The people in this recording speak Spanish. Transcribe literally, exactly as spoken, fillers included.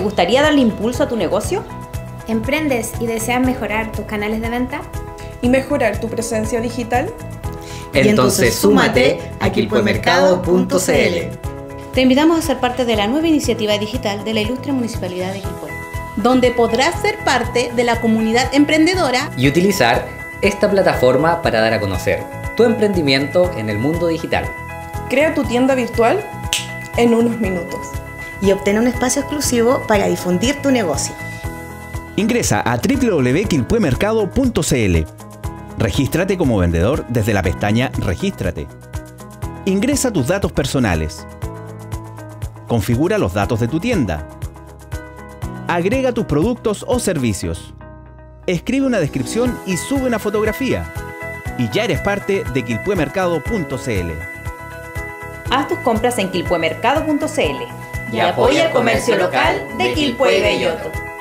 gustaría darle impulso a tu negocio? ¿Emprendes y deseas mejorar tus canales de venta? ¿Y mejorar tu presencia digital? Entonces súmate a quilpuemercado punto c l. Te invitamos a ser parte de la nueva iniciativa digital de la Ilustre Municipalidad de Quilpué, donde podrás ser parte de la comunidad emprendedora Y utilizar esta plataforma para dar a conocer tu emprendimiento en el mundo digital. Crea tu tienda virtual en unos minutos. Y obtén un espacio exclusivo para difundir tu negocio. Ingresa a w w w punto quilpuemercado punto c l. Regístrate como vendedor desde la pestaña Regístrate. Ingresa tus datos personales. Configura los datos de tu tienda. Agrega tus productos o servicios. Escribe una descripción y sube una fotografía. Y ya eres parte de quilpuemercado punto c l. Haz tus compras en quilpuemercado punto c l Y apoya el comercio local de Quilpué y Belloto.